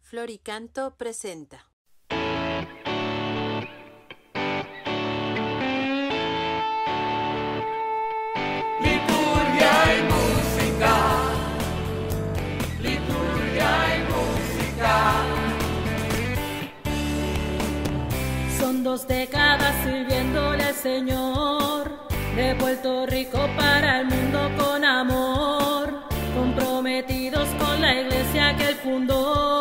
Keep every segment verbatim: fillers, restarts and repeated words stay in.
Floricanto presenta. Liturgia y música, liturgia y música. Son dos décadas sirviéndole al Señor, de Puerto Rico para el mundo con amor, comprometidos con la iglesia que él fundó.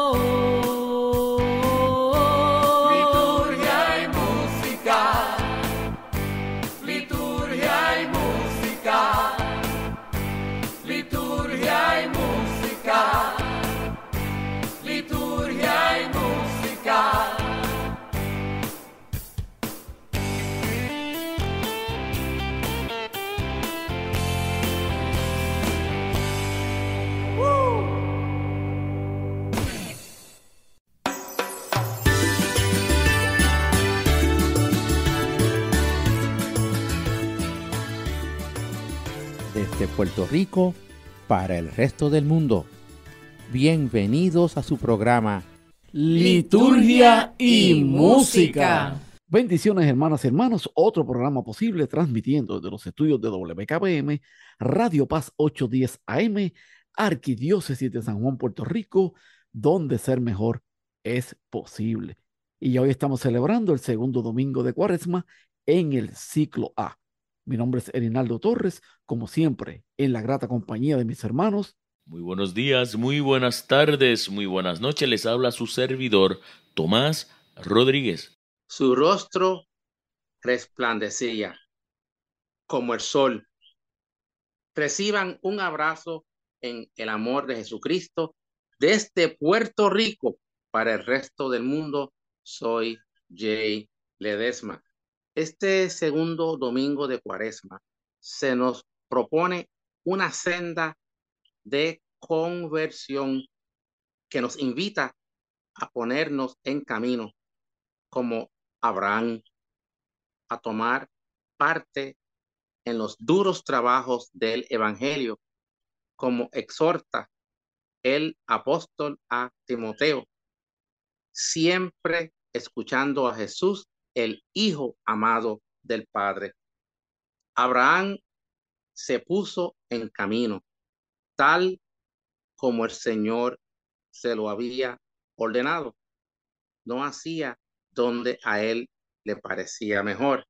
Liturgia y música, liturgia y música, liturgia y música, liturgia y música. Desde Puerto Rico para el resto del mundo. Bienvenidos a su programa Liturgia y música. Bendiciones, hermanas y hermanos. Otro programa posible transmitiendo desde los estudios de W K B M, Radio Paz ochocientos diez A M, Arquidiócesis de San Juan, Puerto Rico, donde ser mejor es posible. Y hoy estamos celebrando el segundo domingo de Cuaresma en el ciclo A. Mi nombre es Erinaldo Torres, como siempre, en la grata compañía de mis hermanos. Muy buenos días, muy buenas tardes, muy buenas noches. Les habla su servidor, Tomás Rodríguez. Su rostro resplandecía como el sol. Reciban un abrazo en el amor de Jesucristo desde Puerto Rico para el resto del mundo. Soy Jay Ledesma. Este segundo domingo de Cuaresma se nos propone una senda de conversión que nos invita a ponernos en camino como Abraham, a tomar parte en los duros trabajos del Evangelio, como exhorta el apóstol a Timoteo, siempre escuchando a Jesús, el Hijo amado del Padre. Abraham se puso en camino, tal como el Señor se lo había ordenado. No hacía donde a él le parecía mejor.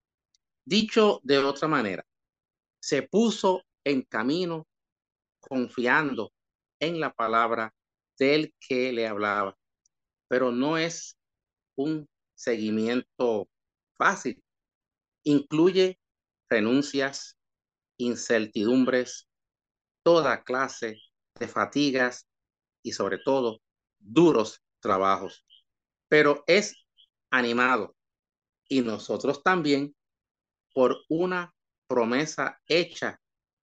Dicho de otra manera, se puso en camino confiando en la palabra del que le hablaba, pero no es un seguimiento fácil. Incluye renuncias, incertidumbres, toda clase de fatigas y sobre todo duros trabajos, pero es animado, y nosotros también, por una promesa hecha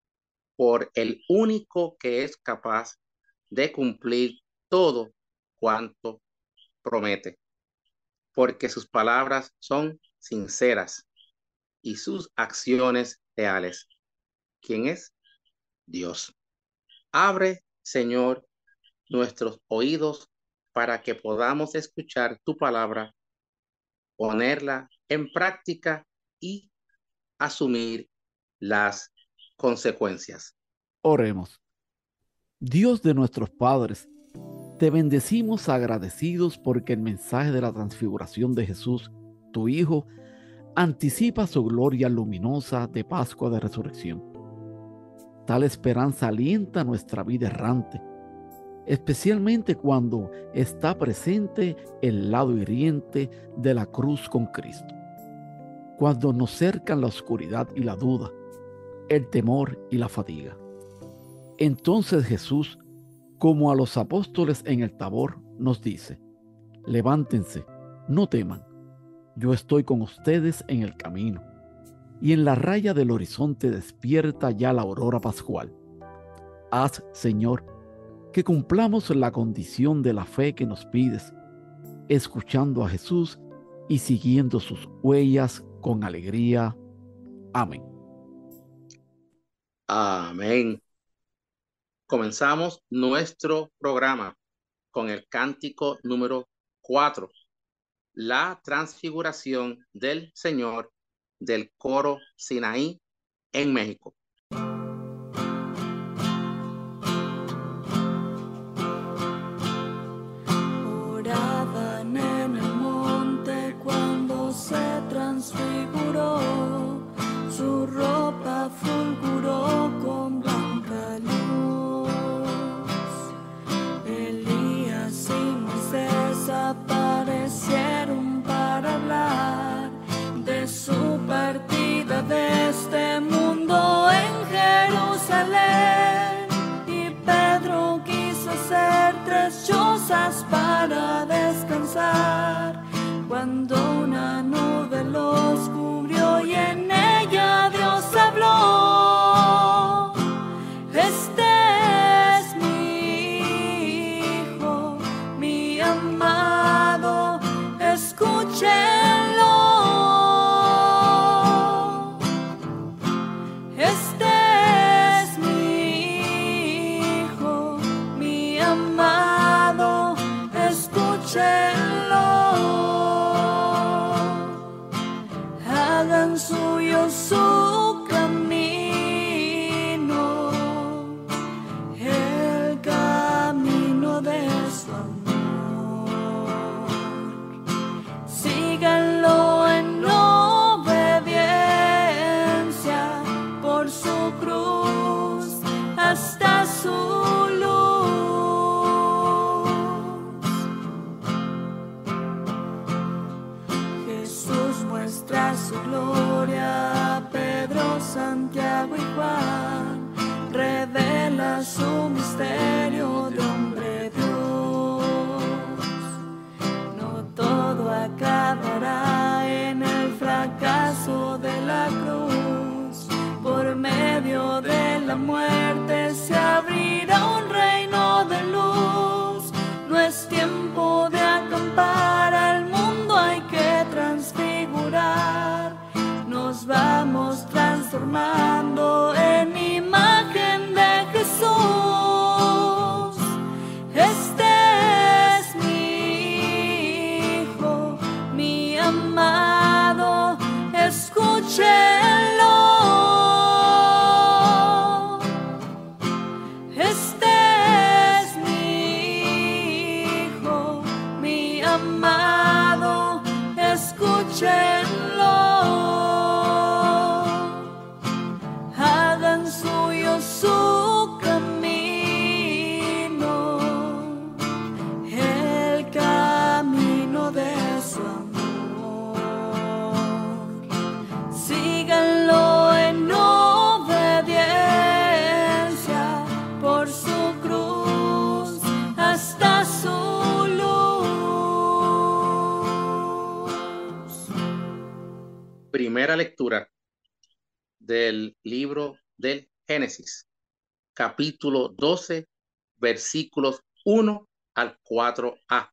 por el único que es capaz de cumplir todo cuanto promete, porque sus palabras son sinceras y sus acciones reales. ¿Quién es? Dios. Abre, Señor, nuestros oídos para que podamos escuchar tu palabra, ponerla en práctica y asumir las consecuencias. Oremos. Dios de nuestros padres, te bendecimos agradecidos porque el mensaje de la transfiguración de Jesús, tu Hijo, anticipa su gloria luminosa de Pascua de Resurrección. Tal esperanza alienta nuestra vida errante, especialmente cuando está presente el lado hiriente de la cruz con Cristo. Cuando nos cercan la oscuridad y la duda, el temor y la fatiga. Entonces Jesús, como a los apóstoles en el Tabor, nos dice: levántense, no teman, yo estoy con ustedes en el camino. Y en la raya del horizonte despierta ya la aurora pascual. Haz, Señor, que cumplamos la condición de la fe que nos pides, escuchando a Jesús y siguiendo sus huellas con alegría. Amén. Amén. Comenzamos nuestro programa con el cántico número cuatro, la transfiguración del Señor del coro Sinaí en México. Oraban en el monte cuando se transfiguró, su ropa fulguró con blanca luz. Elías y Moisés aparecieron para hablar de su partida de este mundo en Jerusalén. Y Pedro quiso hacer tres chozas para descansar, cuando una nube los cubrió y en ella Dios habló. Este es mi Hijo, mi amado, escúchenlo. Este es mi Hijo, mi amado, escúchenlo. Hagan suyo su camino, el camino de su amor. Síganlo en obediencia por su cruz hasta su luz. Jesús muestra su gloria a Pedro, Santiago y Juan, revela su misterio de hombre Dios. No todo acabará en el fracaso de la cruz, por medio de la muerte se abrirá un reino de luz. No es tiempo de acampar, al mundo hay que transfigurar. Nos vamos transformando en imagen de Jesús. Este es mi Hijo, mi amado, escúchenlo. Este es mi Hijo, mi amado, escúchenlo. Hagan suyo su camino, el camino de su amor. Síganlo en obediencia por su cruz hasta su luz. Primera lectura del libro del Génesis, capítulo doce, versículos uno al cuatro a.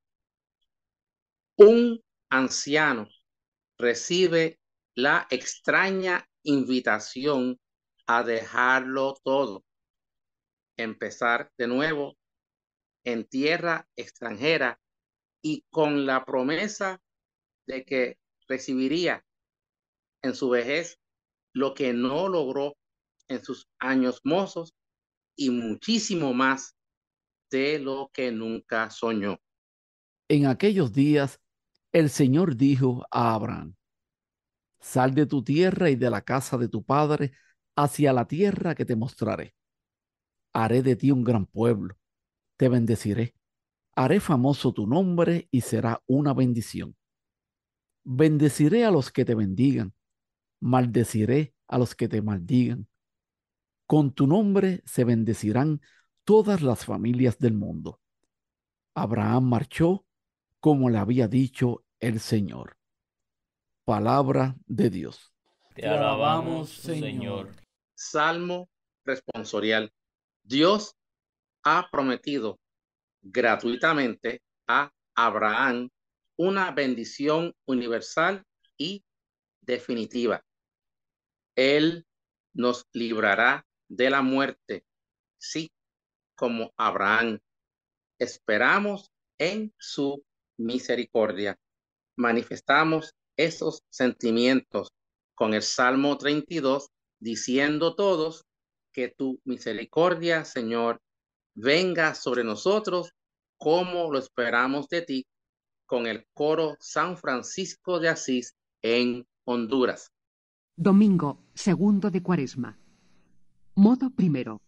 Un anciano recibe la extraña invitación a dejarlo todo, empezar de nuevo en tierra extranjera y con la promesa de que recibiría en su vejez lo que no logró en sus años mozos y muchísimo más de lo que nunca soñó. En aquellos días, el Señor dijo a Abraham: sal de tu tierra y de la casa de tu padre hacia la tierra que te mostraré. Haré de ti un gran pueblo, te bendeciré, haré famoso tu nombre y será una bendición. Bendeciré a los que te bendigan, maldeciré a los que te maldigan. Con tu nombre se bendecirán todas las familias del mundo. Abraham marchó como le había dicho el Señor. Palabra de Dios. Te alabamos, Señor. Salmo responsorial. Dios ha prometido gratuitamente a Abraham una bendición universal y definitiva. Él nos librará de la muerte, sí, como Abraham, esperamos en su misericordia. Manifestamos esos sentimientos con el Salmo treinta y dos, diciendo todos que tu misericordia, Señor, venga sobre nosotros como lo esperamos de ti, con el coro San Francisco de Asís en Honduras. Domingo segundo de Cuaresma. Modo primero.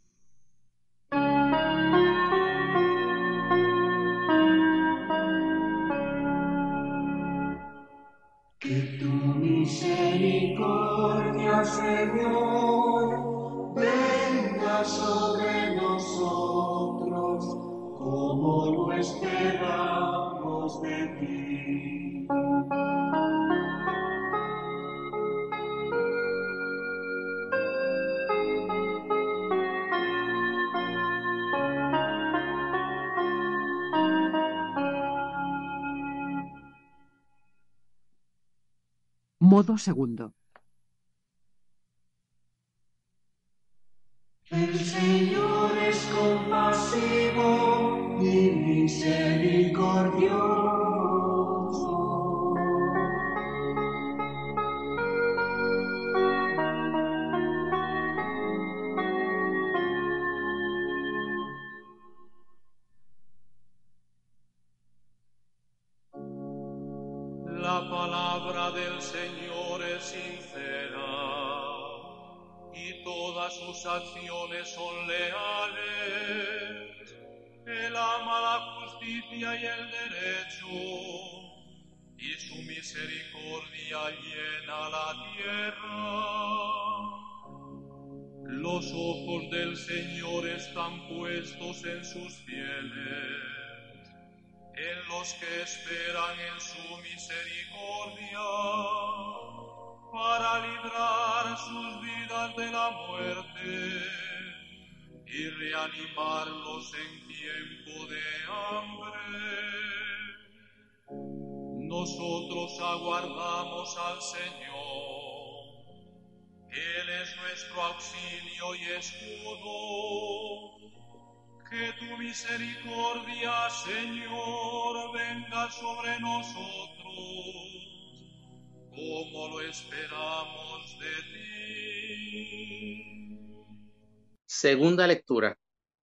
Que tu misericordia, Señor, venga sobre nosotros como lo esperamos de ti. Modo segundo. El Señor es compasivo y misericordioso. La palabra del Señor es sincera y todas sus acciones son leales. Él ama la justicia y el derecho, y su misericordia llena la tierra. Los ojos del Señor están puestos en sus fieles, en los que esperan en su misericordia, para librar sus vidas de la muerte y reanimarlos en tiempo de hambre. Nosotros aguardamos al Señor. Él es nuestro auxilio y escudo. Que tu misericordia, Señor, venga sobre nosotros, como lo esperamos de ti. Segunda lectura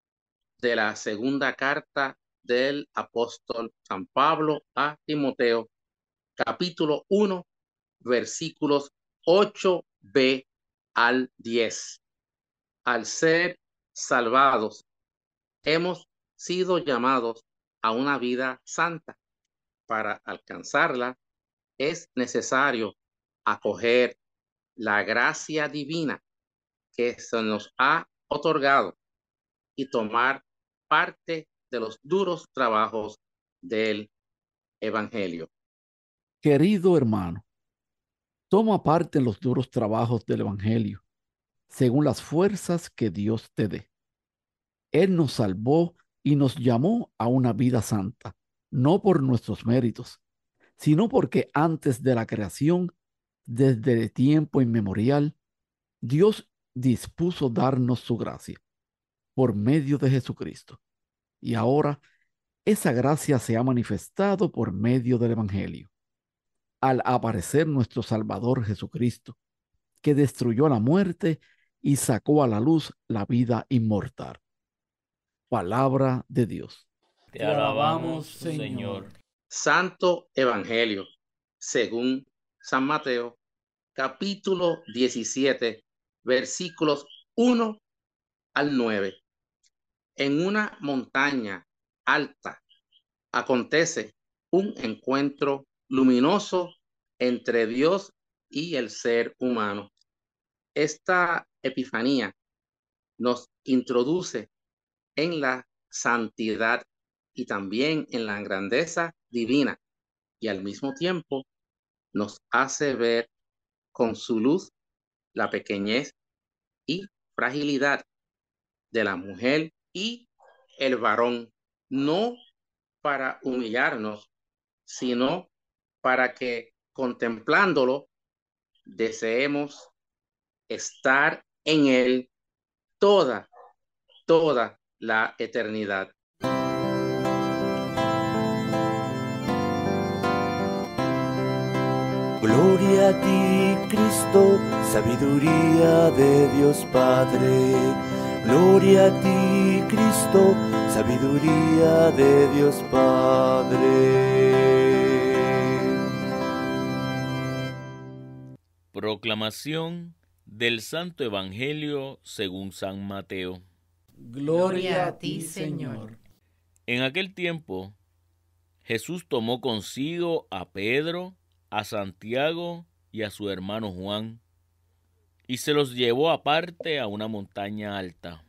de la segunda carta del apóstol San Pablo a Timoteo, capítulo uno, versículos ocho b al diez. Al ser salvados, hemos sido llamados a una vida santa. Para alcanzarla, es necesario acoger la gracia divina que se nos ha otorgado y tomar parte de los duros trabajos del Evangelio. Querido hermano, toma parte en los duros trabajos del Evangelio, según las fuerzas que Dios te dé. Él nos salvó y nos llamó a una vida santa, no por nuestros méritos, sino porque antes de la creación, desde tiempo inmemorial, Dios dispuso darnos su gracia por medio de Jesucristo. Y ahora esa gracia se ha manifestado por medio del Evangelio, al aparecer nuestro Salvador Jesucristo, que destruyó la muerte y sacó a la luz la vida inmortal. Palabra de Dios. Te alabamos, Señor. Santo Evangelio, según San Mateo, capítulo diecisiete, versículos uno al nueve. En una montaña alta acontece un encuentro luminoso entre Dios y el ser humano. Esta epifanía nos introduce en la santidad y también en la grandeza divina, y al mismo tiempo nos hace ver con su luz la pequeñez y fragilidad de la mujer y el varón, no para humillarnos, sino para que contemplándolo deseemos estar en él toda, toda la eternidad. Gloria a ti, Cristo, sabiduría de Dios Padre. Gloria a ti, Cristo, sabiduría de Dios Padre. Proclamación del Santo Evangelio según San Mateo. Gloria a ti, Señor. En aquel tiempo, Jesús tomó consigo a Pedro, a Santiago y a su hermano Juan, y se los llevó aparte a una montaña alta.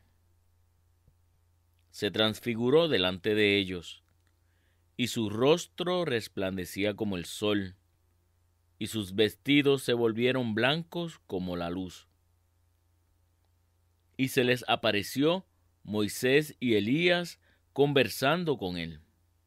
Se transfiguró delante de ellos, y su rostro resplandecía como el sol, y sus vestidos se volvieron blancos como la luz. Y se les apareció Moisés y Elías conversando con él.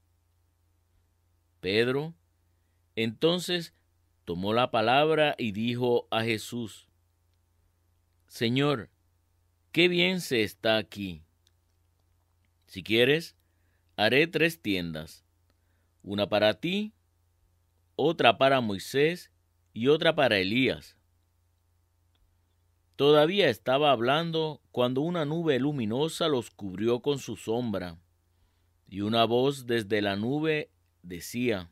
Pedro entonces tomó la palabra y dijo a Jesús: Señor, qué bien se está aquí. Si quieres, haré tres tiendas, una para ti, otra para Moisés y otra para Elías. Todavía estaba hablando cuando una nube luminosa los cubrió con su sombra, y una voz desde la nube decía: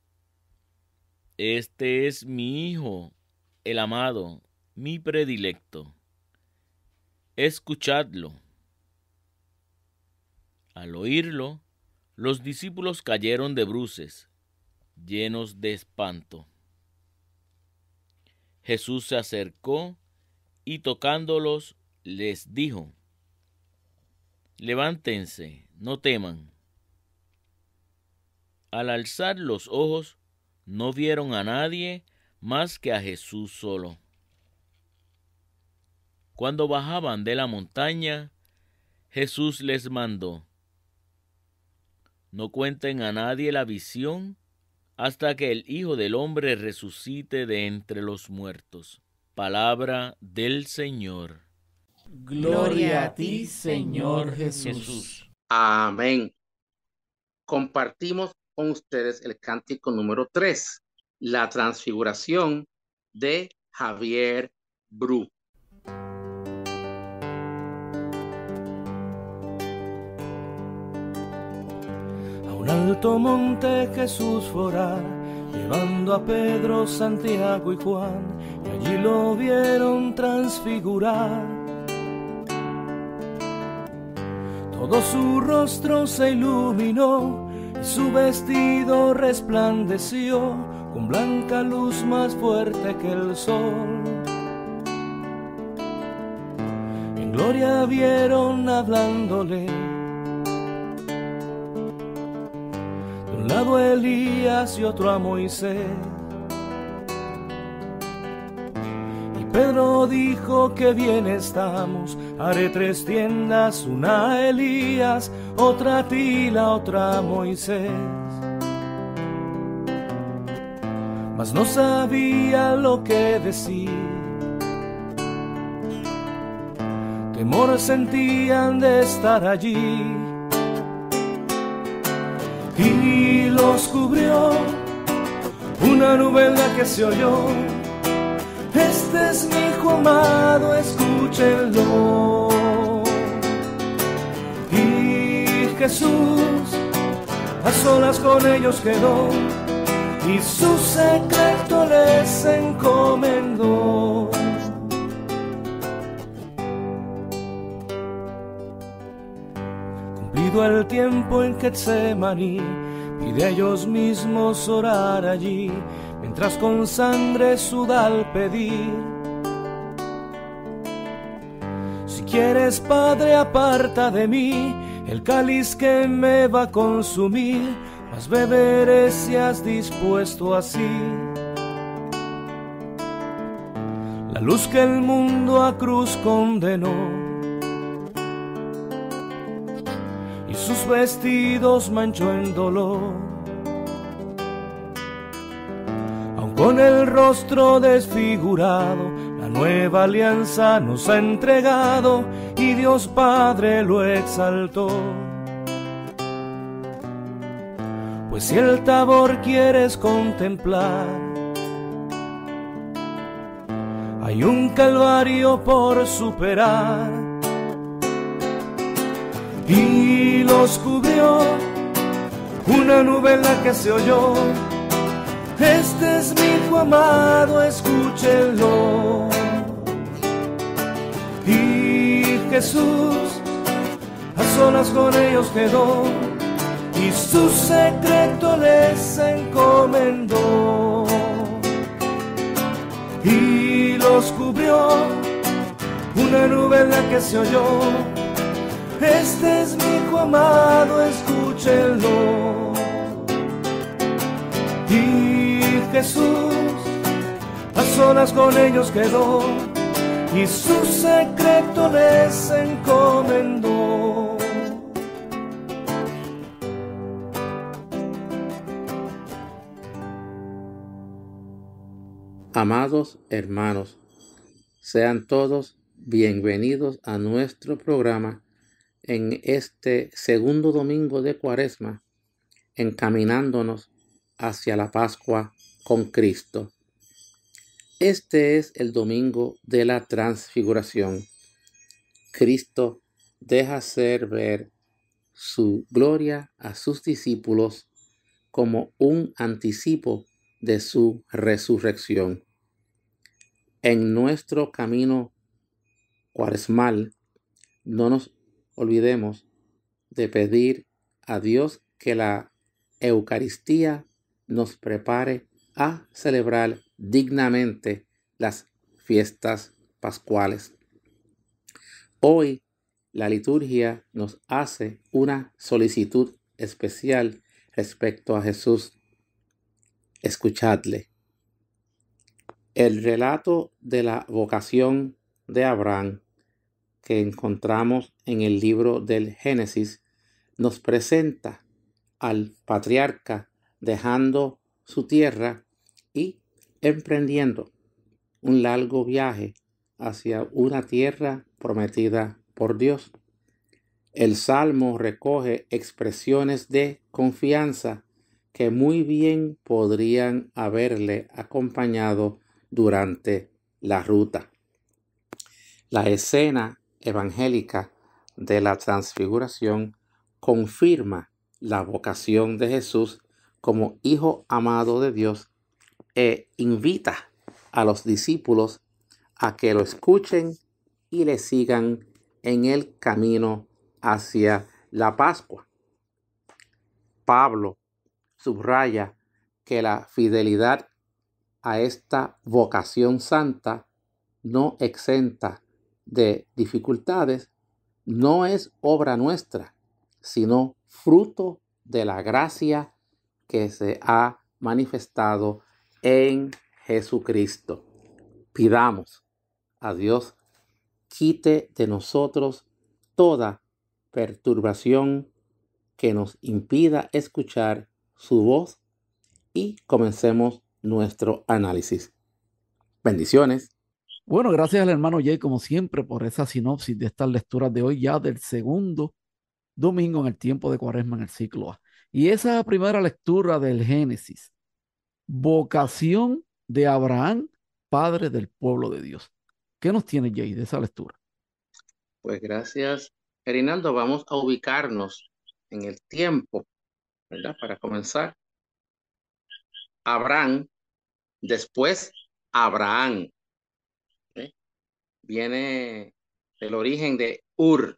Este es mi Hijo, el amado, mi predilecto. Escuchadlo. Al oírlo, los discípulos cayeron de bruces, llenos de espanto. Jesús se acercó y tocándolos les dijo: Levántense, no teman. Al alzar los ojos, no vieron a nadie más que a Jesús solo. Cuando bajaban de la montaña, Jesús les mandó: No cuenten a nadie la visión hasta que el Hijo del Hombre resucite de entre los muertos. Palabra del Señor. Gloria a ti, Señor Jesús. Jesús. Amén. Compartimos con ustedes el cántico número tres, La Transfiguración, de Javier Bru. A un alto monte Jesús fue a orar, llevando a Pedro, Santiago y Juan, y allí lo vieron transfigurar. Todo su rostro se iluminó, y su vestido resplandeció con blanca luz más fuerte que el sol. En gloria vieron hablándole, de un lado Elías y otro a Moisés. Y Pedro dijo: que bien estamos, haré tres tiendas, una a Elías, otra a ti, la otra a Moisés. Mas no sabía lo que decir, temor sentían de estar allí. Y los cubrió una nube en la que se oyó: Este es mi Hijo amado, escúchenlo. Jesús a solas con ellos quedó, y su secreto les encomendó. Cumplido el tiempo en Getsemaní, pide a ellos mismos orar allí, mientras con sangre suda al pedir: Si quieres, Padre, aparta de mí el cáliz que me va a consumir, mas beberé si has dispuesto así. La luz que el mundo a cruz condenó, y sus vestidos manchó en dolor. Aun con el rostro desfigurado, la nueva alianza nos ha entregado, y Dios Padre lo exaltó. Pues si el Tabor quieres contemplar, hay un calvario por superar. Y los cubrió una nube en la que se oyó: este es mi hijo amado, escúchenlo. Y Jesús a solas con ellos quedó, y su secreto les encomendó. Y los cubrió una nube en la que se oyó: este es mi hijo amado, escúchenlo. Y Jesús a solas con ellos quedó, y su secreto les encomendó. Amados hermanos, sean todos bienvenidos a nuestro programa en este segundo domingo de Cuaresma, encaminándonos hacia la Pascua con Cristo. Este es el domingo de la transfiguración. Cristo deja hacer ver su gloria a sus discípulos como un anticipo de su resurrección. En nuestro camino cuaresmal, no nos olvidemos de pedir a Dios que la Eucaristía nos prepare a celebrar dignamente las fiestas pascuales. Hoy la liturgia nos hace una solicitud especial respecto a Jesús. Escuchadle. El relato de la vocación de Abraham que encontramos en el libro del Génesis nos presenta al patriarca dejando su tierra y emprendiendo un largo viaje hacia una tierra prometida por Dios. El Salmo recoge expresiones de confianza que muy bien podrían haberle acompañado durante la ruta. La escena evangélica de la transfiguración confirma la vocación de Jesús como Hijo amado de Dios e invita a los discípulos a que lo escuchen y le sigan en el camino hacia la Pascua. Pablo subraya que la fidelidad a esta vocación santa, no exenta de dificultades, no es obra nuestra, sino fruto de la gracia que se ha manifestado en Jesucristo. Pidamos a Dios quite de nosotros toda perturbación que nos impida escuchar su voz y comencemos nuestro análisis. Bendiciones. Bueno, gracias al hermano Jay, como siempre, por esa sinopsis de estas lecturas de hoy, ya del segundo domingo en el tiempo de Cuaresma en el ciclo A. Y esa primera lectura del Génesis, vocación de Abraham, padre del pueblo de Dios. ¿Qué nos tiene Jay de esa lectura? Pues gracias, Erinaldo. Vamos a ubicarnos en el tiempo, ¿verdad? Para comenzar. Abraham, después Abraham. ¿Sí? Viene del origen de Ur.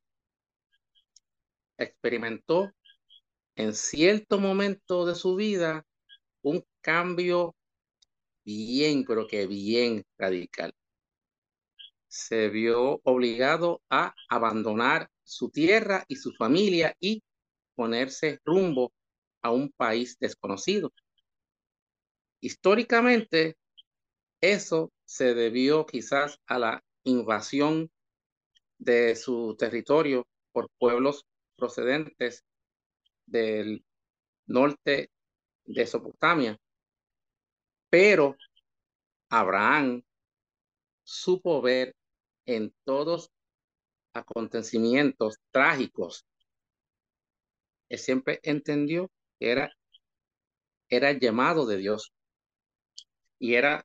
Experimentó en cierto momento de su vida un cambio bien, pero que bien radical. Se vio obligado a abandonar su tierra y su familia y ponerse rumbo a un país desconocido. Históricamente, eso se debió quizás a la invasión de su territorio por pueblos procedentes del norte de Mesopotamia. Pero Abraham supo ver en todos acontecimientos trágicos. Él siempre entendió que era, era el llamado de Dios y era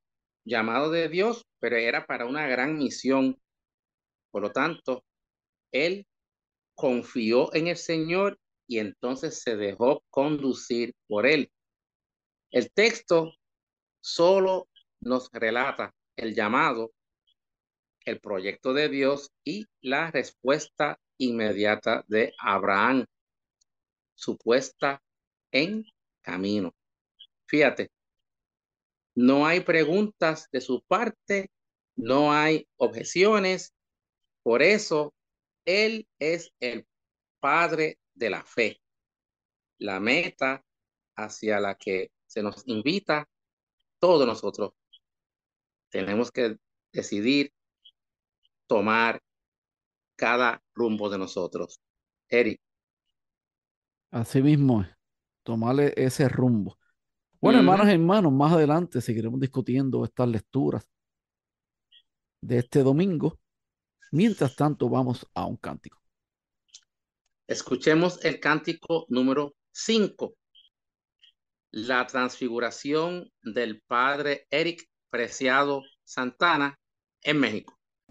llamado de Dios, pero era para una gran misión. Por lo tanto, él confió en el Señor y entonces se dejó conducir por él. El texto solo nos relata el llamado, el proyecto de Dios y la respuesta inmediata de Abraham, su puesta en camino. Fíjate, no hay preguntas de su parte, no hay objeciones, por eso él es el padre de la fe, la meta hacia la que se nos invita todos nosotros. Tenemos que decidir tomar cada rumbo de nosotros. Eric. Así mismo es, tomarle ese rumbo. Bueno, Ujú. hermanos y hermanos, más adelante seguiremos discutiendo estas lecturas de este domingo. Mientras tanto, vamos a un cántico. Escuchemos el cántico número cinco. La transfiguración del padre Eric Preciado Santana en México.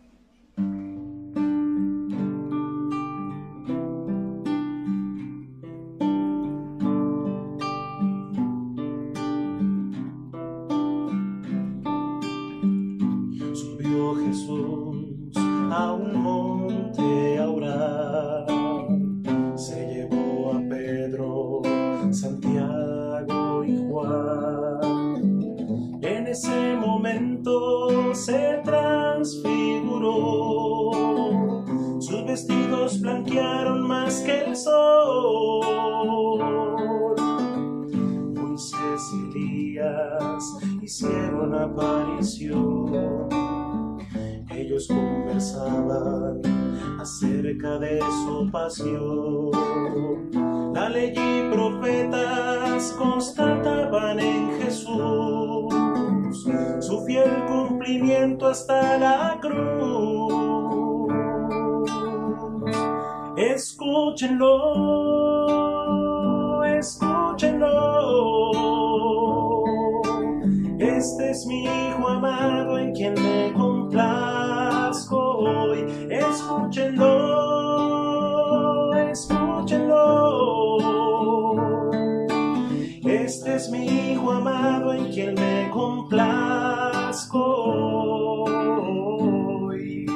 Subió Jesús a un monte a orar, se llevó a Pedro, Santiago y Juan. En ese momento se transfiguró, sus vestidos blanquearon más que el sol. Moisés y Elías hicieron aparición, ellos conversaban acerca de su pasión. La ley y profetas constataban en Jesús su fiel cumplimiento hasta la cruz. Escúchenlo, escúchenlo. Este es mi Hijo amado en quien me complazco hoy. Escúchenlo, escúchenlo. Este es mi Hijo amado en quien me complazco hoy.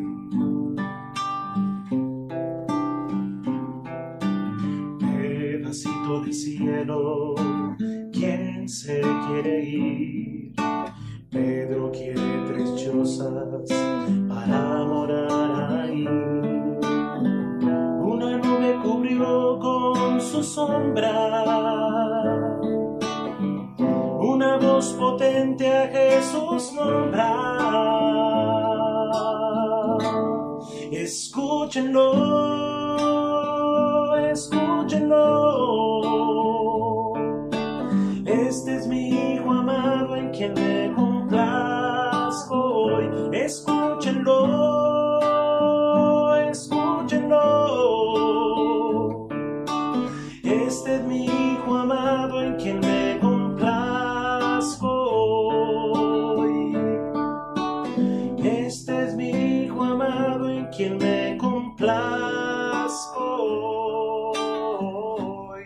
Pedacito del cielo, ¿quién se quiere ir? Pedro quiere tres chozas para morar ahí. Una nube cubrió con su sombra, una voz potente a Jesús nombra. Escúchenlo, escúchenlo. Este es mi Hijo amado en quien me complazco hoy. Escúchenlo, escúchenlo. Este es mi Hijo amado en quien me complazco hoy. Este es mi Hijo amado en quien me complazco hoy.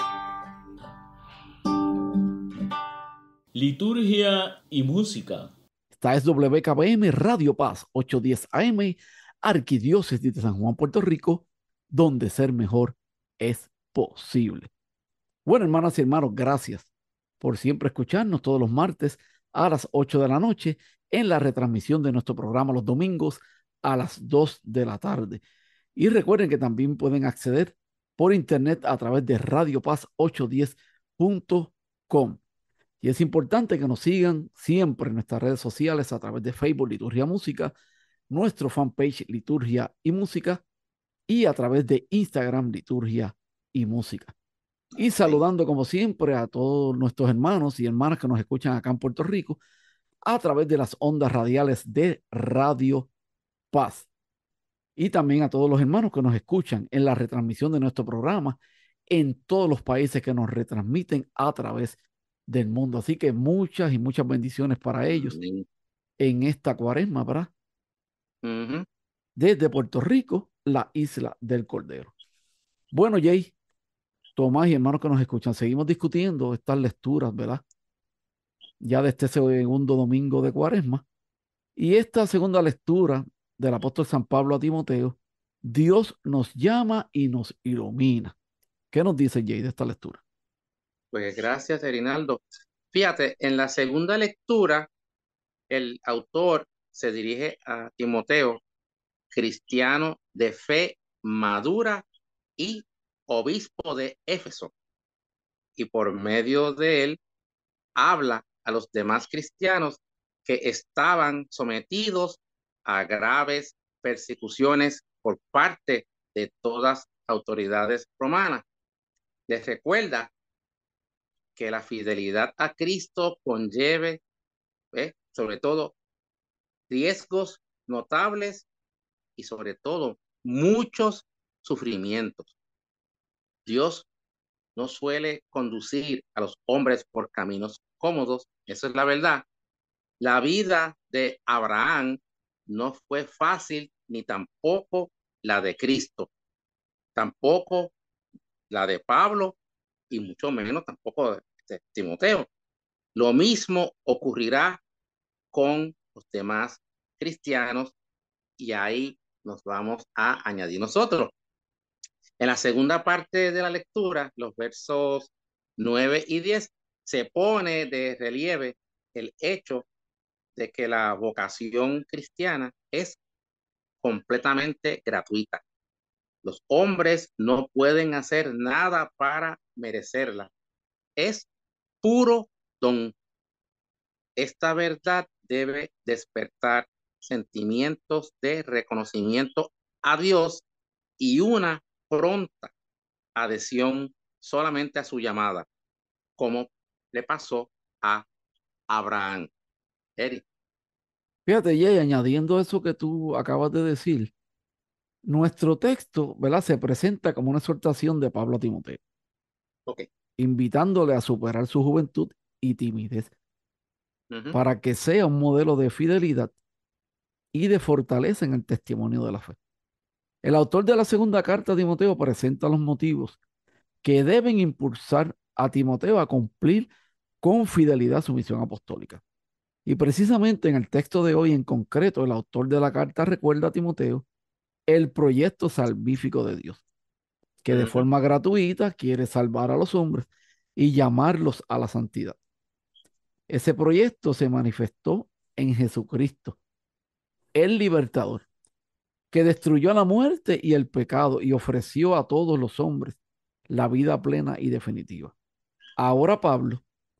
Liturgia y música. Esta es W K B M Radio Paz ochocientos diez A M, Arquidiócesis de San Juan, Puerto Rico, donde ser mejor es posible. Bueno, hermanas y hermanos, gracias por siempre escucharnos todos los martes a las ocho de la noche en la retransmisión de nuestro programa los domingos a las dos de la tarde. Y recuerden que también pueden acceder por internet a través de radio paz ochocientos diez punto com. Y es importante que nos sigan siempre en nuestras redes sociales a través de Facebook Liturgia Música, nuestro fanpage Liturgia y Música y a través de Instagram Liturgia y Música. Y saludando como siempre a todos nuestros hermanos y hermanas que nos escuchan acá en Puerto Rico a través de las ondas radiales de Radio Paz. Y también a todos los hermanos que nos escuchan en la retransmisión de nuestro programa en todos los países que nos retransmiten a través del mundo. Así que muchas y muchas bendiciones para ellos Amén. en esta cuaresma, ¿verdad? Ujú. Desde Puerto Rico, la isla del Cordero. Bueno, Jay, Tomás y hermanos que nos escuchan, seguimos discutiendo estas lecturas, ¿verdad? Ya de este segundo domingo de cuaresma. Y esta segunda lectura del apóstol San Pablo a Timoteo, Dios nos llama y nos ilumina. ¿Qué nos dice Jay de esta lectura? Pues gracias, Erinaldo. Fíjate, en la segunda lectura, el autor se dirige a Timoteo, cristiano de fe madura y obispo de Éfeso. Y por medio de él habla a los demás cristianos que estaban sometidos a graves persecuciones por parte de todas autoridades romanas. Les recuerda que la fidelidad a Cristo conlleve, ¿eh? sobre todo, riesgos notables y sobre todo muchos sufrimientos. Dios no suele conducir a los hombres por caminos cómodos, eso es la verdad. La vida de Abraham no fue fácil, ni tampoco la de Cristo, tampoco la de Pablo y mucho menos tampoco de Timoteo. Lo mismo ocurrirá con los demás cristianos y ahí nos vamos a añadir nosotros. En la segunda parte de la lectura, los versos nueve y diez, se pone de relieve el hecho de que la vocación cristiana es completamente gratuita. Los hombres no pueden hacer nada para merecerla. Es puro don. Esta verdad debe despertar sentimientos de reconocimiento a Dios y una pronta adhesión solamente a su llamada, como le pasó a Abraham. Eric. Fíjate, Jay, añadiendo eso que tú acabas de decir, nuestro texto, ¿verdad?, se presenta como una exhortación de Pablo a Timoteo, okay. invitándole a superar su juventud y timidez, uh-huh. para que sea un modelo de fidelidad y de fortaleza en el testimonio de la fe. El autor de la segunda carta a Timoteo presenta los motivos que deben impulsar a Timoteo a cumplir con fidelidad su misión apostólica. Y precisamente en el texto de hoy en concreto, el autor de la carta recuerda a Timoteo el proyecto salvífico de Dios, que de forma gratuita quiere salvar a los hombres y llamarlos a la santidad. Ese proyecto se manifestó en Jesucristo, el libertador, que destruyó la muerte y el pecado y ofreció a todos los hombres la vida plena y definitiva. Ahora Pablo,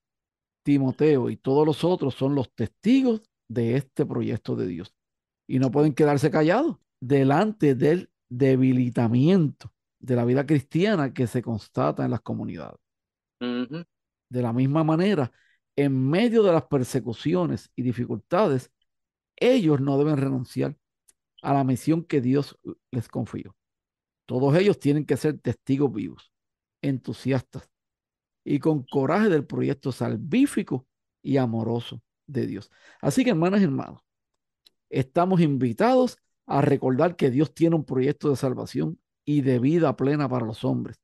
Timoteo y todos los otros son los testigos de este proyecto de Dios y no pueden quedarse callados delante del debilitamiento de la vida cristiana que se constata en las comunidades. Uh-huh. De la misma manera, en medio de las persecuciones y dificultades, ellos no deben renunciar a la misión que Dios les confió. Todos ellos tienen que ser testigos vivos, entusiastas y con coraje del proyecto salvífico y amoroso de Dios. Así que, hermanas y hermanos, estamos invitados a recordar que Dios tiene un proyecto de salvación y de vida plena para los hombres,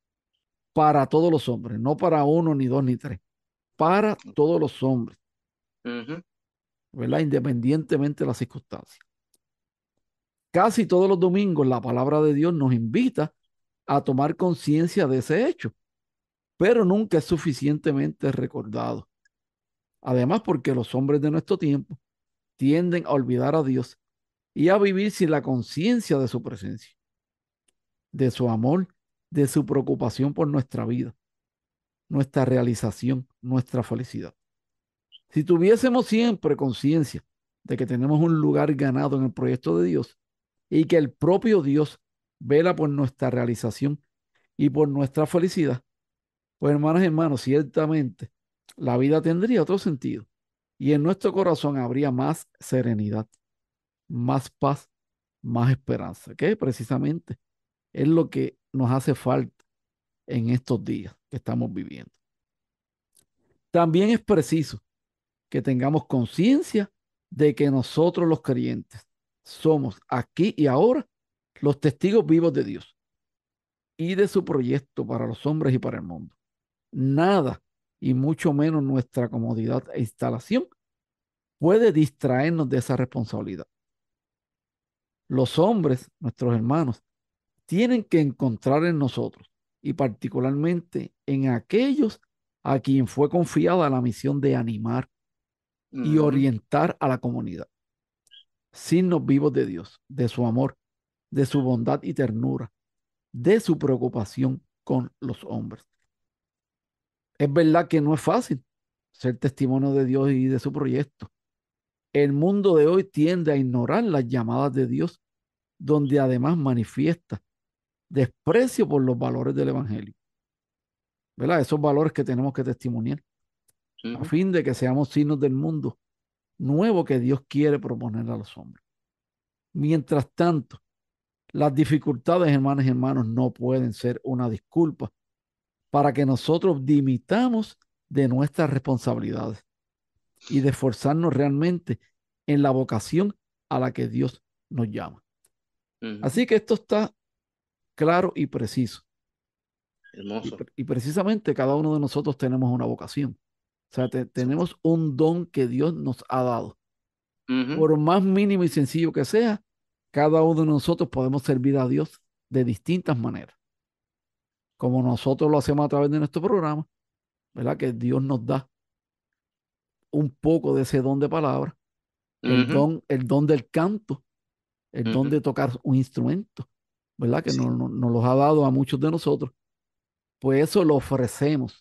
para todos los hombres, no para uno, ni dos, ni tres, para todos los hombres, uh-huh. ¿verdad? Independientemente de las circunstancias. Casi todos los domingos la palabra de Dios nos invita a tomar conciencia de ese hecho, pero nunca es suficientemente recordado. Además, porque los hombres de nuestro tiempo tienden a olvidar a Dios y a vivir sin la conciencia de su presencia, de su amor, de su preocupación por nuestra vida, nuestra realización, nuestra felicidad. Si tuviésemos siempre conciencia de que tenemos un lugar ganado en el proyecto de Dios y que el propio Dios vela por nuestra realización y por nuestra felicidad, pues hermanas y hermanos, ciertamente la vida tendría otro sentido y en nuestro corazón habría más serenidad, más paz, más esperanza, que precisamente es lo que nos hace falta en estos días que estamos viviendo. También es preciso que tengamos conciencia de que nosotros los creyentes somos aquí y ahora los testigos vivos de Dios y de su proyecto para los hombres y para el mundo. Nada, y mucho menos nuestra comodidad e instalación, puede distraernos de esa responsabilidad. Los hombres, nuestros hermanos, tienen que encontrar en nosotros, y particularmente en aquellos a quien fue confiada la misión de animar y orientar a la comunidad, signos vivos de Dios, de su amor, de su bondad y ternura, de su preocupación con los hombres. Es verdad que no es fácil ser testimonio de Dios y de su proyecto. El mundo de hoy tiende a ignorar las llamadas de Dios, donde además manifiesta desprecio por los valores del Evangelio, ¿verdad? Esos valores que tenemos que testimoniar, uh-huh. a fin de que seamos signos del mundo nuevo que Dios quiere proponer a los hombres. Mientras tanto, las dificultades, hermanas y hermanos, no pueden ser una disculpa para que nosotros dimitamos de nuestras responsabilidades y de esforzarnos realmente en la vocación a la que Dios nos llama. Uh-huh. Así que esto está claro y preciso. Hermoso. Y, y precisamente cada uno de nosotros tenemos una vocación. O sea, te, tenemos un don que Dios nos ha dado. Uh-huh. Por más mínimo y sencillo que sea, cada uno de nosotros podemos servir a Dios de distintas maneras. Como nosotros lo hacemos a través de nuestro programa, ¿verdad? Que Dios nos da un poco de ese don de palabra, uh-huh. el, don, el don del canto, el uh-huh. don de tocar un instrumento, ¿verdad? Que sí. nos, nos, nos los ha dado a muchos de nosotros. Pues eso lo ofrecemos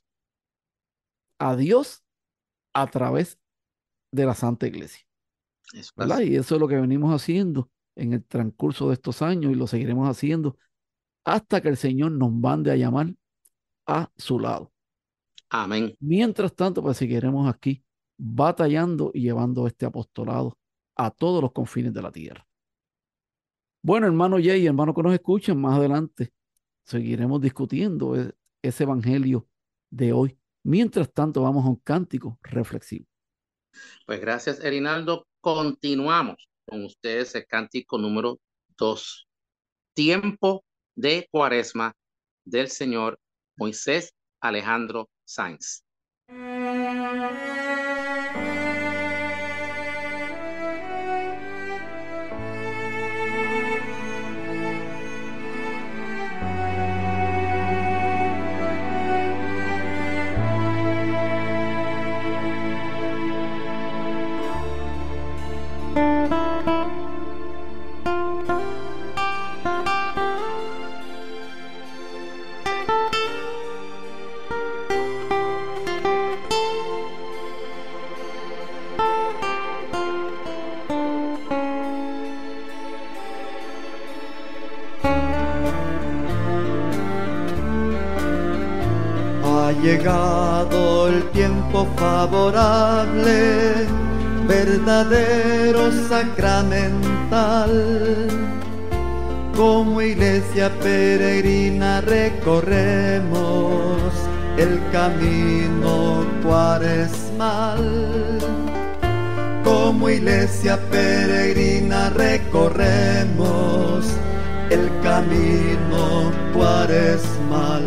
a Dios a través de la Santa Iglesia, ¿verdad? Y eso es lo que venimos haciendo en el transcurso de estos años y lo seguiremos haciendo hasta que el Señor nos mande a llamar a su lado. Amén. Mientras tanto, pues seguiremos aquí batallando y llevando este apostolado a todos los confines de la tierra. Bueno, hermano Jay, hermano que nos escuchan, más adelante seguiremos discutiendo ese evangelio de hoy. Mientras tanto, vamos a un cántico reflexivo. Pues gracias, Erinaldo. Continuamos con ustedes el cántico número dos. Tiempo de Cuaresma del señor Moisés Alejandro Sáenz. Ha llegado el tiempo favorable, verdadero sacramental. Como iglesia peregrina recorremos el camino cuaresmal. Como iglesia peregrina recorremos el camino cuaresmal.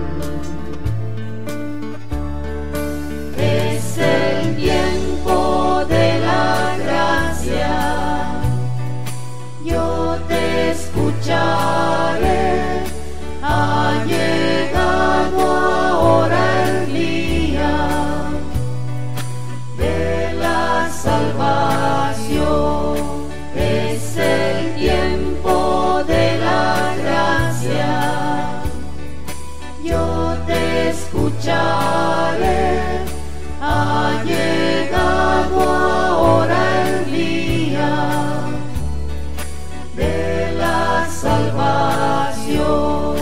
Es el tiempo de la gracia, yo te escucharé, ha llegado ahora el día de la salvación. Es el tiempo de la gracia, yo te escucharé, ha llegado ahora el día de la salvación.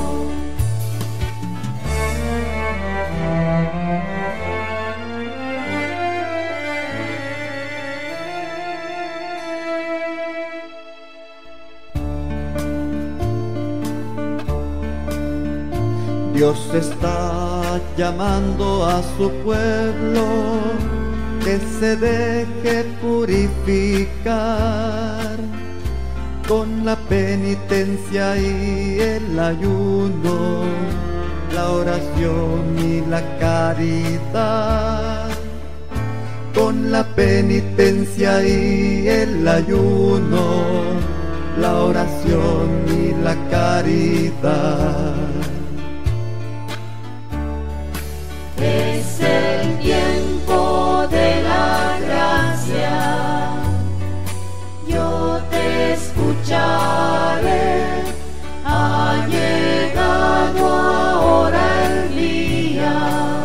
Dios está llamando a su pueblo que se deje purificar con la penitencia y el ayuno, la oración y la caridad. Con la penitencia y el ayuno, la oración y la caridad. Es el tiempo de la gracia, yo te escucharé, ha llegado ahora el día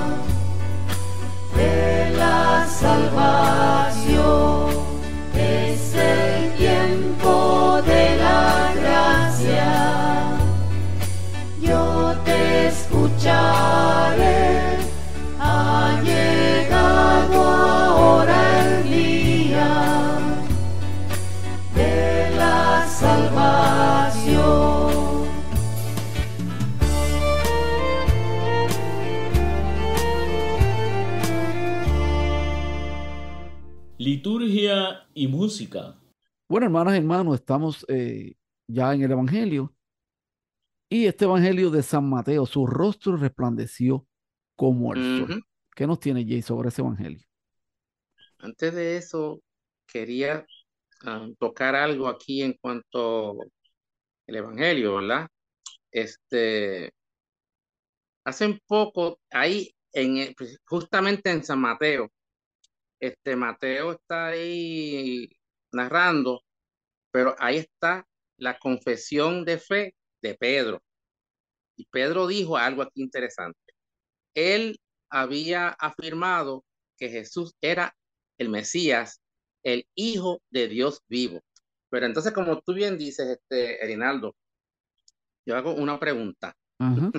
de la salvación. Es el tiempo de la gracia, yo te escucharé, ha llegado ahora el día de la salvación. Liturgia y música. Bueno, hermanas y hermanos, estamos eh, ya en el Evangelio. Y este Evangelio de San Mateo, su rostro resplandeció como el sol. Ujú. ¿Qué nos tiene Jay sobre ese Evangelio? Antes de eso, quería ah, tocar algo aquí en cuanto al Evangelio, ¿verdad? Este, hace un poco, ahí, en, el- justamente en San Mateo, este Mateo está ahí narrando, pero ahí está la confesión de fe de Pedro. Y Pedro dijo algo aquí interesante. Él había afirmado que Jesús era el Mesías, el Hijo de Dios vivo. Pero entonces, como tú bien dices, este, Erinaldo, yo hago una pregunta. Ajá.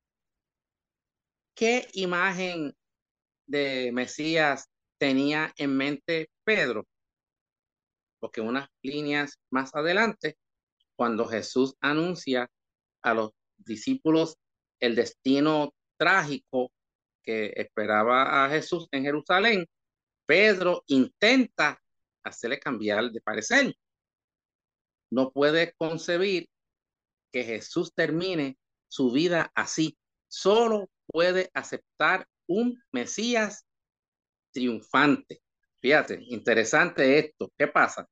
¿Qué imagen de Mesías tenía en mente Pedro? Porque unas líneas más adelante, cuando Jesús anuncia a los discípulos el destino trágico que esperaba a Jesús en Jerusalén, Pedro intenta hacerle cambiar de parecer. No puede concebir que Jesús termine su vida así. Solo puede aceptar un Mesías triunfante. Fíjate, interesante esto. ¿Qué pasa?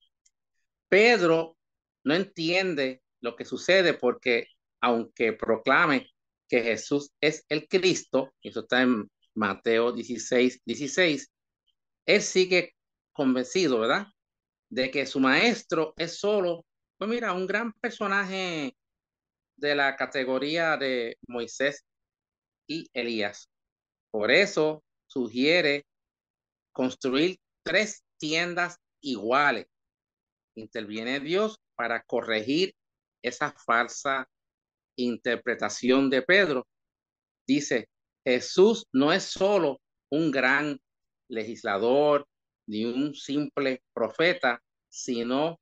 Pedro no entiende lo que sucede porque aunque proclame que Jesús es el Cristo, eso está en Mateo dieciséis, dieciséis, él sigue convencido, ¿verdad?, de que su maestro es solo, pues mira, un gran personaje de la categoría de Moisés y Elías. Por eso sugiere construir tres tiendas iguales. Interviene Dios para corregir esa falsa interpretación de Pedro. Dice, Jesús no es solo un gran legislador ni un simple profeta, sino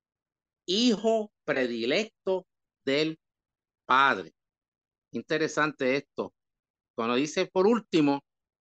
hijo predilecto del Padre. Interesante esto. Cuando dice por último,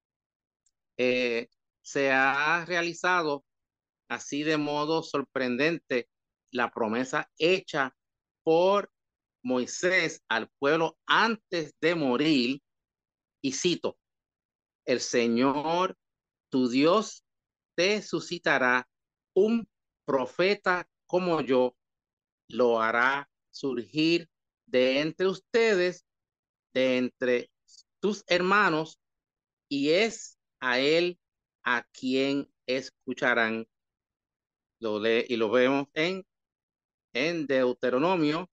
eh, se ha realizado así de modo sorprendente la promesa hecha por Moisés al pueblo antes de morir, y cito, el Señor tu Dios te suscitará un profeta como yo, lo hará surgir de entre ustedes, de entre tus hermanos, y es a él a quien escucharán. Lo lee y lo vemos en, en Deuteronomio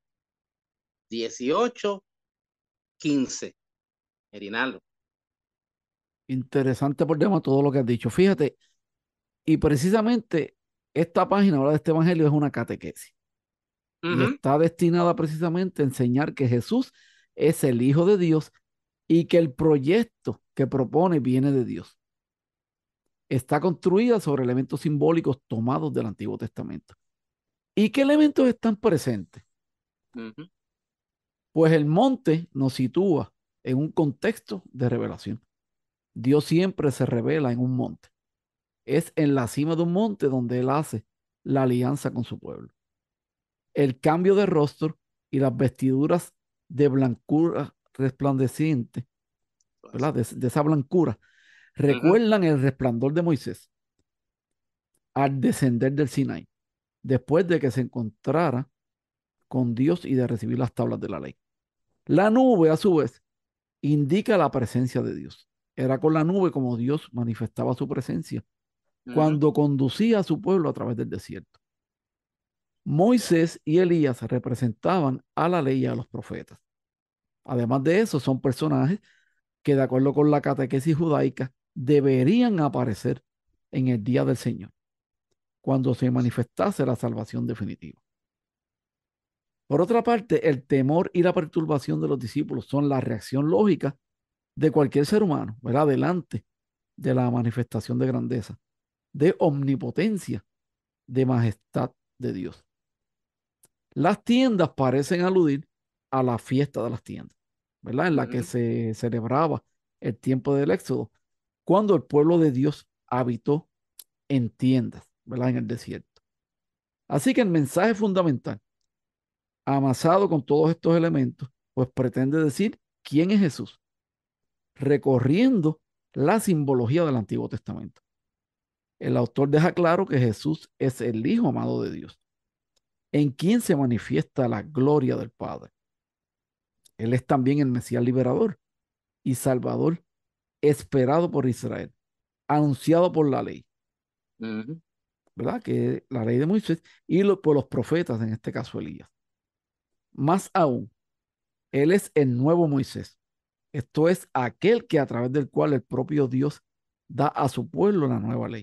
dieciocho, quince. Erinaldo. Interesante por demás todo lo que has dicho. Fíjate, y precisamente esta página ahora de este Evangelio es una catequesis. Y Ujú. está destinada precisamente a enseñar que Jesús es el Hijo de Dios y que el proyecto que propone viene de Dios. Está construida sobre elementos simbólicos tomados del Antiguo Testamento. ¿Y qué elementos están presentes? Ujú. Pues el monte nos sitúa en un contexto de revelación. Dios siempre se revela en un monte. Es en la cima de un monte donde Él hace la alianza con su pueblo. El cambio de rostro y las vestiduras de blancura resplandeciente, ¿verdad? De, de esa blancura, recuerdan el resplandor de Moisés al descender del Sinaí, después de que se encontrara con Dios y de recibir las tablas de la ley. La nube, a su vez, indica la presencia de Dios. Era con la nube como Dios manifestaba su presencia cuando conducía a su pueblo a través del desierto. Moisés y Elías representaban a la ley y a los profetas. Además de eso, son personajes que, de acuerdo con la catequesis judaica, deberían aparecer en el día del Señor, cuando se manifestase la salvación definitiva. Por otra parte, el temor y la perturbación de los discípulos son la reacción lógica de cualquier ser humano, ¿verdad? Delante de la manifestación de grandeza, de omnipotencia, de majestad de Dios. Las tiendas parecen aludir a la fiesta de las tiendas, ¿verdad? En la que se celebraba el tiempo del Éxodo, cuando el pueblo de Dios habitó en tiendas, ¿verdad? En el desierto. Así que el mensaje fundamental, amasado con todos estos elementos, pues pretende decir quién es Jesús, recorriendo la simbología del Antiguo Testamento. El autor deja claro que Jesús es el Hijo amado de Dios, en quien se manifiesta la gloria del Padre. Él es también el Mesías liberador y salvador esperado por Israel, anunciado por la ley, uh-huh. ¿verdad? Que la ley de Moisés y lo, por los profetas, en este caso Elías. Más aún, Él es el nuevo Moisés. Esto es aquel que a través del cual el propio Dios da a su pueblo la nueva ley,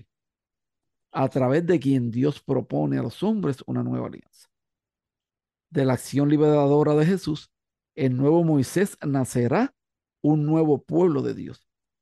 a través de quien Dios propone a los hombres una nueva alianza. De la acción liberadora de Jesús, el nuevo Moisés nacerá un nuevo pueblo de Dios.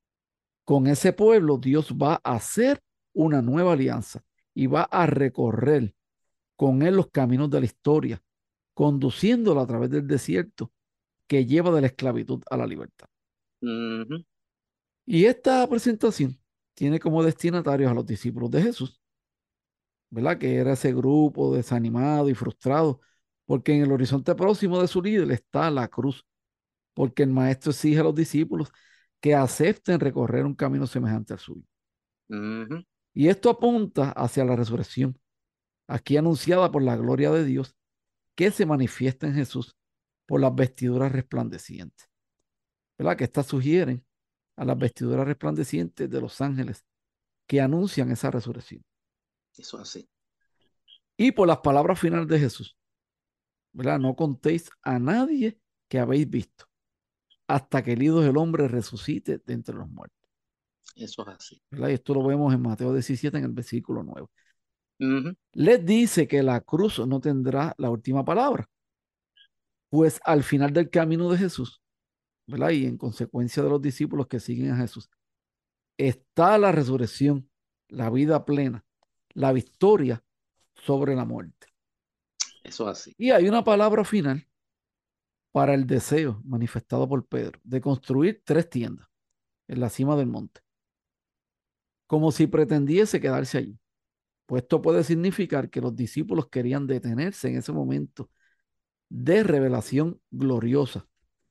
Con ese pueblo Dios va a hacer una nueva alianza y va a recorrer con él los caminos de la historia, conduciéndolo a través del desierto que lleva de la esclavitud a la libertad. Uh-huh. Y esta presentación tiene como destinatarios a los discípulos de Jesús, ¿verdad? Que era ese grupo desanimado y frustrado, porque en el horizonte próximo de su líder está la cruz, porque el maestro exige a los discípulos que acepten recorrer un camino semejante al suyo. Uh-huh. Y esto apunta hacia la resurrección, aquí anunciada por la gloria de Dios, que se manifiesta en Jesús por las vestiduras resplandecientes, ¿verdad? Que estas sugieren a las vestiduras resplandecientes de los ángeles que anuncian esa resurrección. Eso así. Y por las palabras finales de Jesús, ¿verdad? No contéis a nadie que habéis visto hasta que el Hijo del Hombre resucite de entre los muertos. Eso es así. ¿Verdad? Y esto lo vemos en Mateo diecisiete en el versículo nueve. Uh-huh. Les dice que la cruz no tendrá la última palabra, pues al final del camino de Jesús, ¿verdad? Y en consecuencia de los discípulos que siguen a Jesús, está la resurrección, la vida plena, la victoria sobre la muerte. Eso así. Y hay una palabra final para el deseo manifestado por Pedro de construir tres tiendas en la cima del monte, como si pretendiese quedarse allí. Pues esto puede significar que los discípulos querían detenerse en ese momento de revelación gloriosa,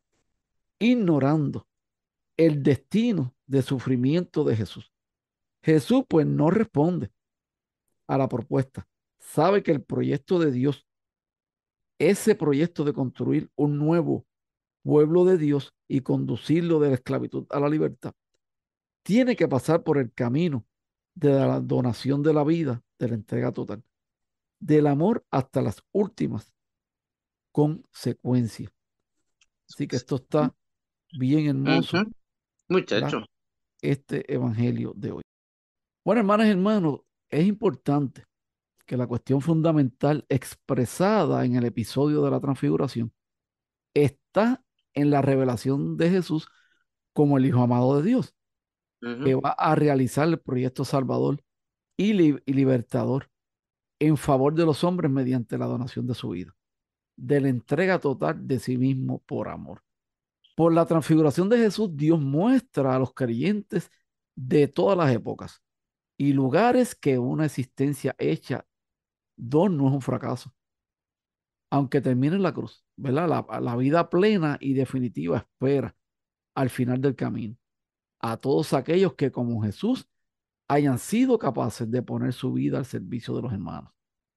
ignorando el destino de sufrimiento de Jesús. Jesús pues no responde a la propuesta. Sabe que el proyecto de Dios, ese proyecto de construir un nuevo pueblo de Dios y conducirlo de la esclavitud a la libertad, tiene que pasar por el camino de la donación de la vida, de la entrega total, del amor hasta las últimas consecuencias. Así que esto está bien hermoso. Uh-huh. Muchacho. ¿verdad? Este evangelio de hoy. Bueno, hermanas y hermanos, es importante que la cuestión fundamental expresada en el episodio de la transfiguración está en la revelación de Jesús como el Hijo amado de Dios, uh-huh. que va a realizar el proyecto salvador y, li- y libertador en favor de los hombres mediante la donación de su vida, de la entrega total de sí mismo por amor. Por la transfiguración de Jesús, Dios muestra a los creyentes de todas las épocas y lugares que una existencia hecha don no es un fracaso, aunque termine en la cruz, ¿verdad? La, la vida plena y definitiva espera al final del camino a todos aquellos que como Jesús hayan sido capaces de poner su vida al servicio de los hermanos.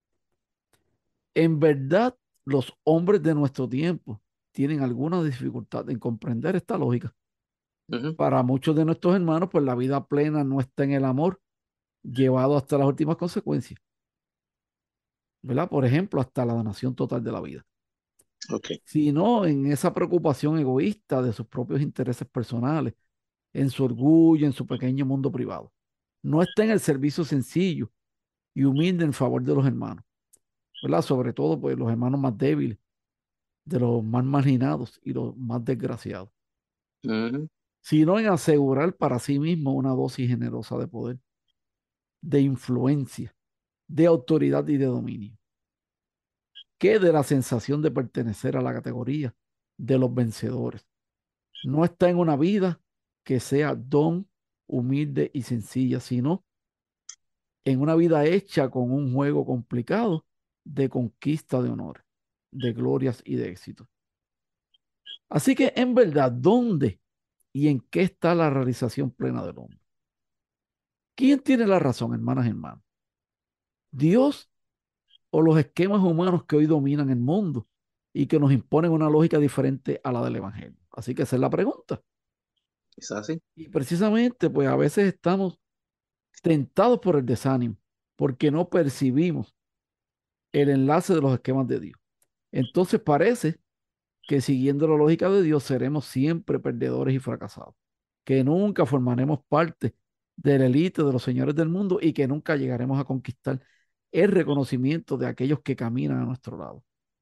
En verdad, los hombres de nuestro tiempo tienen alguna dificultad en comprender esta lógica. Uh-huh. Para muchos de nuestros hermanos, pues la vida plena no está en el amor llevado hasta las últimas consecuencias, ¿verdad? Por ejemplo, hasta la donación total de la vida. Okay. Sino en esa preocupación egoísta de sus propios intereses personales, en su orgullo, en su pequeño mundo privado. No está en el servicio sencillo y humilde en favor de los hermanos, ¿verdad? Sobre todo, pues, los hermanos más débiles, de los más marginados y los más desgraciados. Uh-huh. Sino en asegurar para sí mismo una dosis generosa de poder, de influencia, de autoridad y de dominio, que de la sensación de pertenecer a la categoría de los vencedores. No está en una vida que sea don, humilde y sencilla, sino en una vida hecha con un juego complicado de conquista de honor, de glorias y de éxito. Así que en verdad, ¿dónde y en qué está la realización plena del hombre? ¿Quién tiene la razón, hermanas y hermanos? ¿Dios o los esquemas humanos que hoy dominan el mundo y que nos imponen una lógica diferente a la del Evangelio? Así que esa es la pregunta. ¿Es así? Y precisamente, pues a veces estamos tentados por el desánimo, porque no percibimos el enlace de los esquemas de Dios. Entonces parece que siguiendo la lógica de Dios seremos siempre perdedores y fracasados, que nunca formaremos parte de la élite de los señores del mundo y que nunca llegaremos a conquistar el reconocimiento de aquellos que caminan a nuestro lado.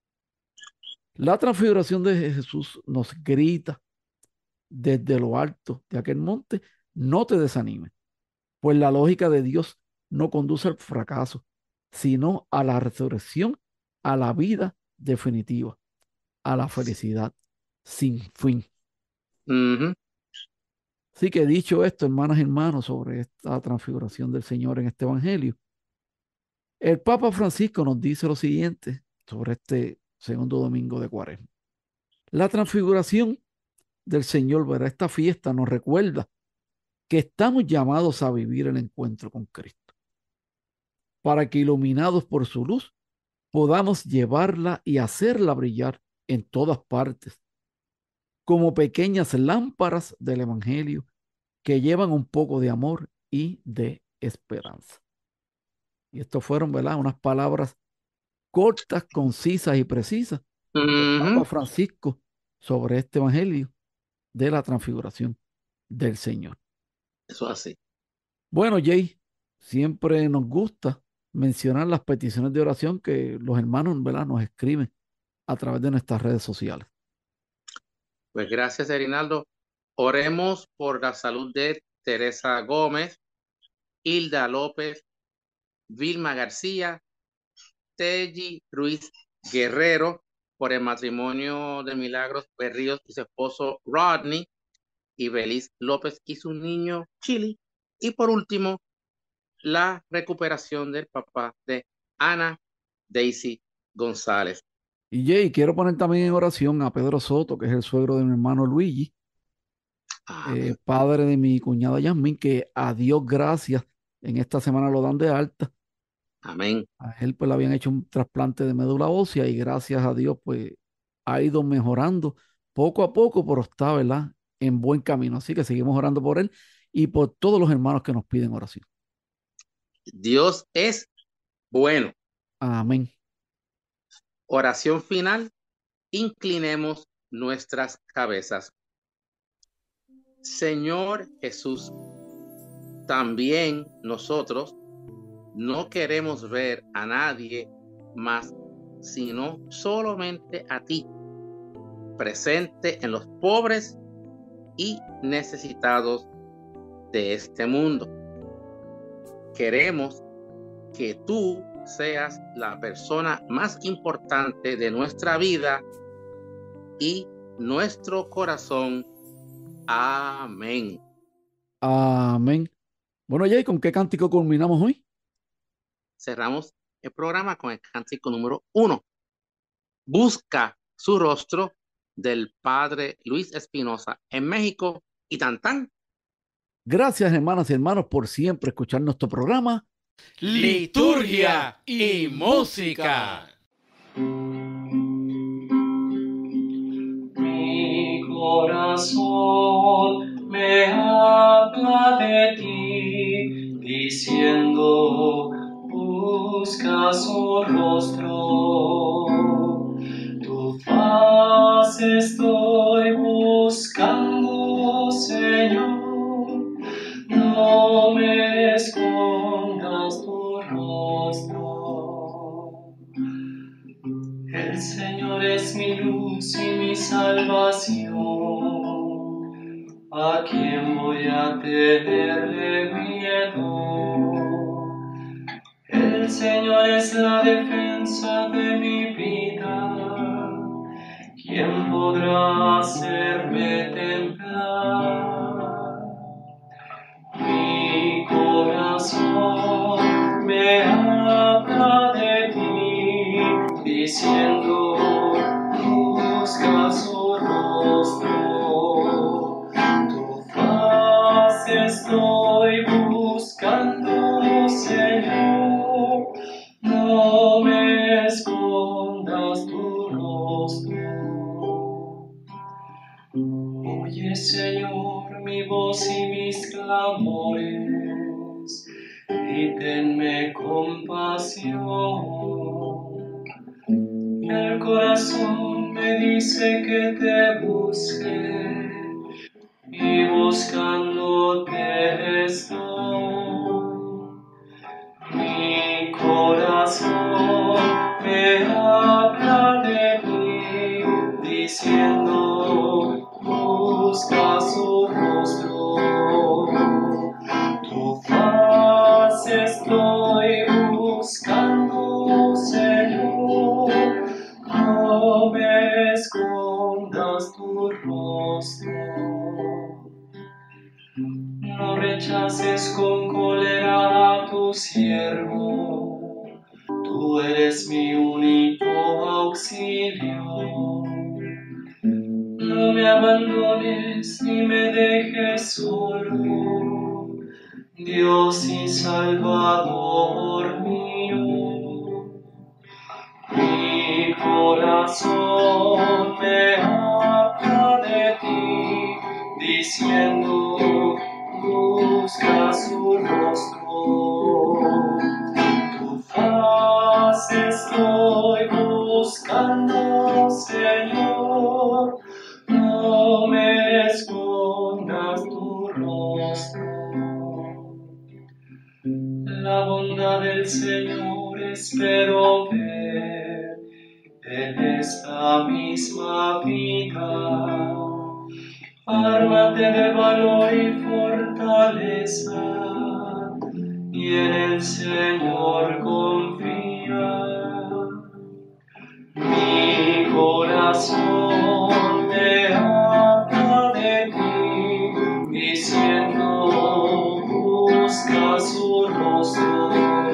La transfiguración de Jesús nos grita desde lo alto de aquel monte: no te desanimes, pues la lógica de Dios no conduce al fracaso, sino a la resurrección, a la vida definitiva, a la felicidad sin fin. Uh-huh. Así que dicho esto, hermanas y hermanos, sobre esta transfiguración del Señor en este evangelio, el Papa Francisco nos dice lo siguiente sobre este segundo domingo de Cuaresma. La transfiguración del Señor, ¿verdad? Esta fiesta nos recuerda que estamos llamados a vivir el encuentro con Cristo, para que iluminados por su luz podamos llevarla y hacerla brillar en todas partes, como pequeñas lámparas del Evangelio que llevan un poco de amor y de esperanza. Y estos fueron, ¿verdad?, unas palabras cortas, concisas y precisas del Papa Francisco sobre este Evangelio de la transfiguración del Señor. Eso es así. Bueno, Jay, siempre nos gusta mencionar las peticiones de oración que los hermanos, ¿verdad?, nos escriben a través de nuestras redes sociales. Pues gracias, Erinaldo. Oremos por la salud de Teresa Gómez, Hilda López, Vilma García, Telly Ruiz Guerrero, por el matrimonio de Milagros Berríos y su esposo Rodney, y Belis López y su niño Chili, y por último, la recuperación del papá de Ana Daisy González. Y Jay, quiero poner también en oración a Pedro Soto, que es el suegro de mi hermano Luigi, eh, padre de mi cuñada Yasmín, que a Dios gracias, en esta semana lo dan de alta. Amén. A él pues le habían hecho un trasplante de médula ósea y gracias a Dios pues ha ido mejorando poco a poco, pero está, ¿verdad?, en buen camino. Así que seguimos orando por él y por todos los hermanos que nos piden oración. Dios es bueno. Amén. Oración final. Inclinemos nuestras cabezas. Señor Jesús, también nosotros no queremos ver a nadie más, sino solamente a ti, presente en los pobres y necesitados de este mundo. Queremos que tú seas la persona más importante de nuestra vida y nuestro corazón. Amén. Amén. Bueno, Jay, ¿con qué cántico culminamos hoy? Cerramos el programa con el cántico número uno. Busca su rostro, del Padre Luis Espinosa en México. Y tan tan. Gracias, hermanas y hermanos, por siempre escuchar nuestro programa Liturgia y Música. Mi corazón me habla de ti, diciendo, busca su rostro. Tu faz estoy buscando, Señor, no me escondas tu rostro. El Señor es mi luz y mi salvación. ¿A quién voy a tenerle miedo? El Señor es la defensa de mi vida. ¿Quién podrá hacerme temblar? Mi corazón me habla de ti, diciendo, busca su rostro. Tu faz estoy buscando, Señor, no me escondas tu rostro. Oye, Señor, mi voz y mis clamores, y tenme compasión. El corazón me dice que te busque, y buscándote estoy. Mi corazón me habla de ti, diciendo, busca su rostro. Tu faz estoy buscando, Señor, no me escondas tu rostro. No rechaces con cólera a tu siervo, tú eres mi único auxilio. No me abandones ni me dejes solo, Dios y Salvador mío. Mi corazón me habla de ti, diciendo, busca su rostro. Tu faz estoy buscando, Señor, no me escondas tu rostro. La bondad del Señor espero ver en esta misma vida. Ármate de valor y fortaleza, y en el Señor confía. Mi corazón me habla de ti, diciendo, busca su rostro.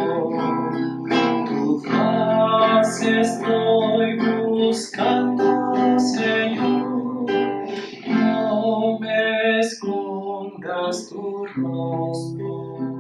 Tu faz estoy buscando, Señor, no me escondas tu rostro.